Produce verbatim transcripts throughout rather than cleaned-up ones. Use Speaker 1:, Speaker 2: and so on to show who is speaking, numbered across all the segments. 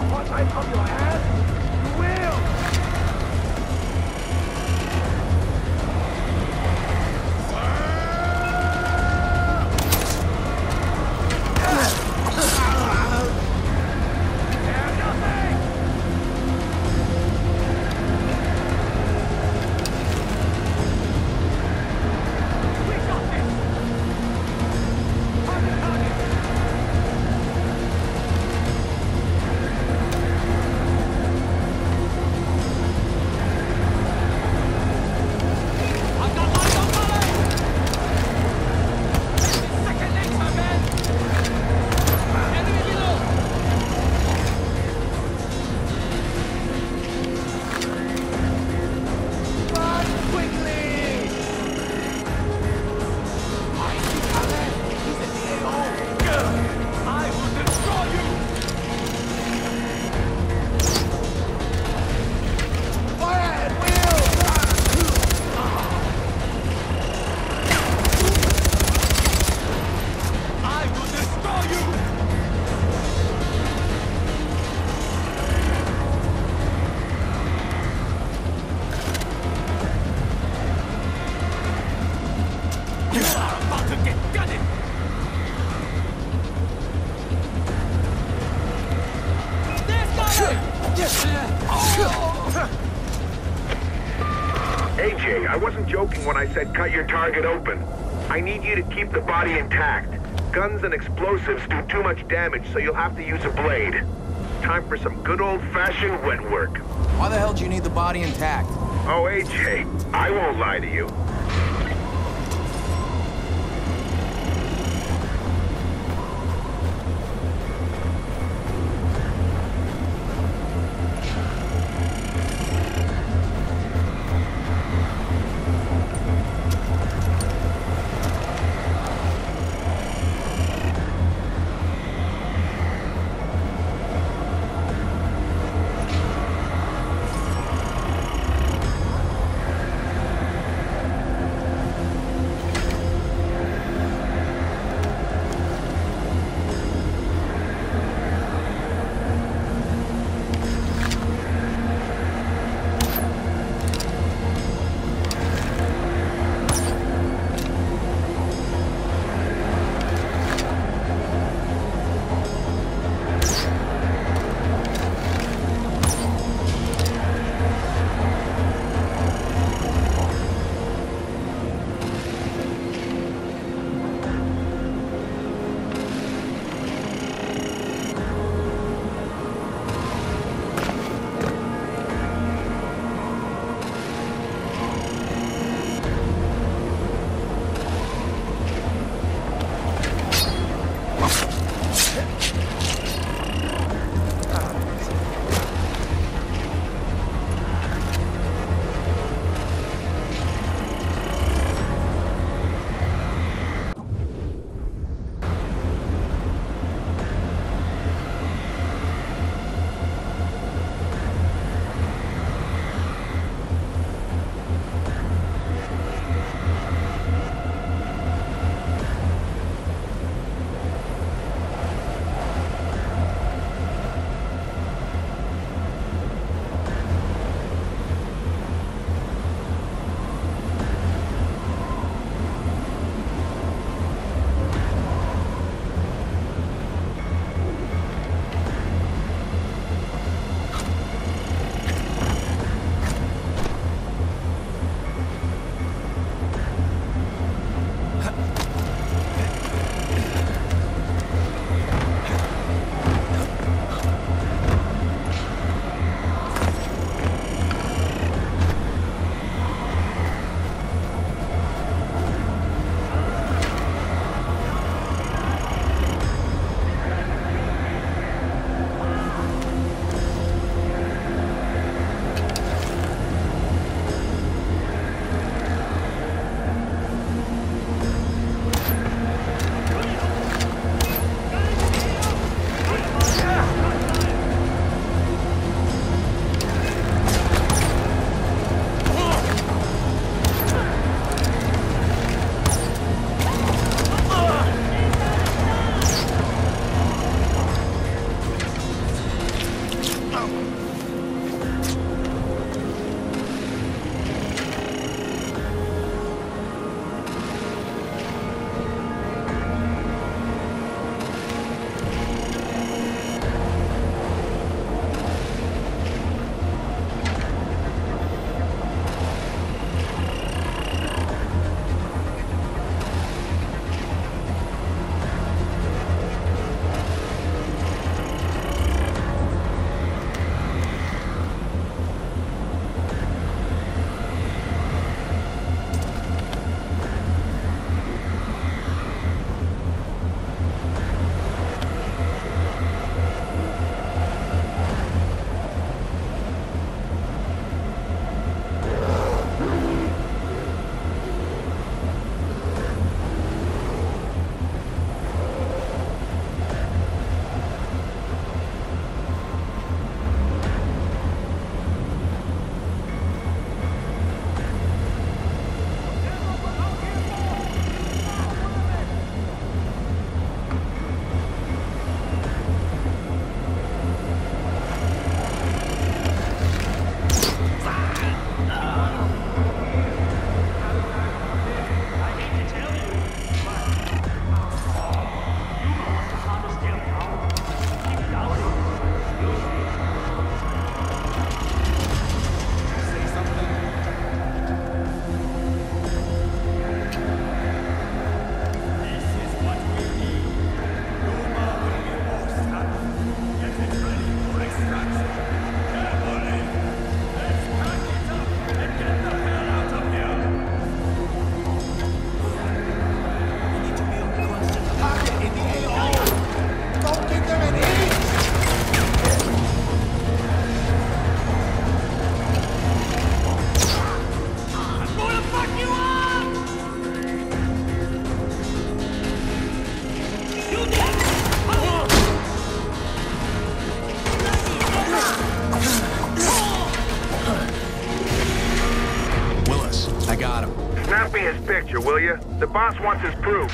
Speaker 1: What I from your hand? You will!
Speaker 2: A J, I wasn't joking when I said cut your target open. I need you to keep the body intact. Guns and explosives do too much damage, so you'll have to use a blade. Time for some good old-fashioned wet work.
Speaker 3: Why the hell do you need the body intact?
Speaker 2: Oh, A J, I won't lie to you. picture, will you? The boss wants his proof.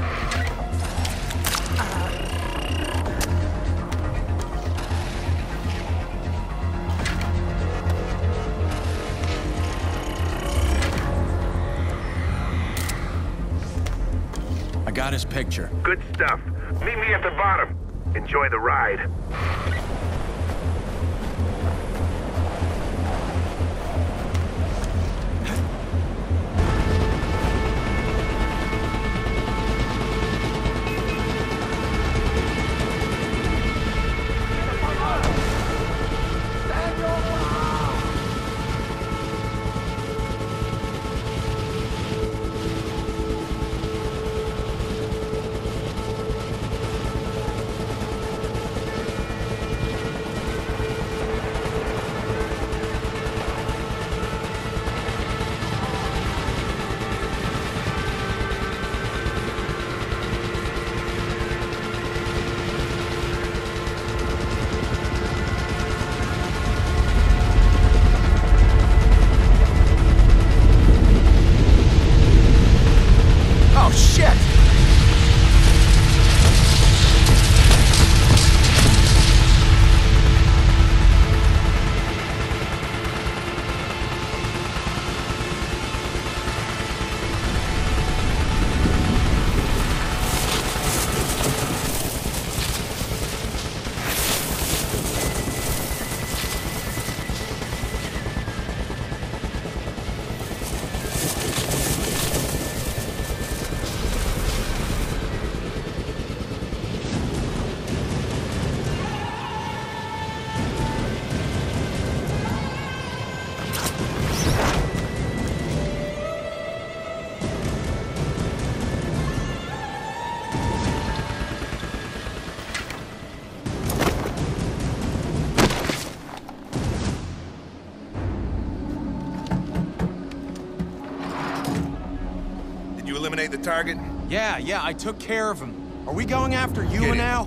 Speaker 3: I got his picture.
Speaker 2: Good stuff. Meet me at the bottom. Enjoy the ride.
Speaker 4: Eliminate the target?
Speaker 3: Yeah, yeah, I took care of him. Are we going after you
Speaker 4: Get in.
Speaker 3: now?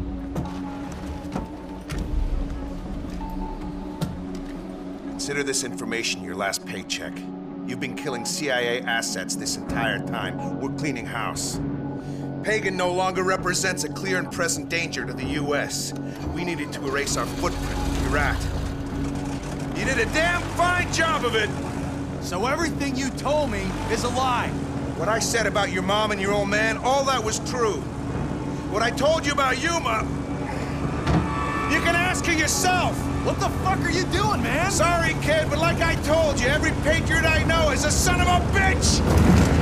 Speaker 4: Consider this information your last paycheck. You've been killing C I A assets this entire time. We're cleaning house. Pagan no longer represents a clear and present danger to the U S. We needed to erase our footprint in Iraq. You did a damn fine job of it!
Speaker 3: So everything you told me is a lie.
Speaker 4: What I said about your mom and your old man, all that was true. What I told you about Yuma, you can ask her yourself.
Speaker 3: What the fuck are you doing, man?
Speaker 4: Sorry, kid, but like I told you, every patriot I know is a son of a bitch!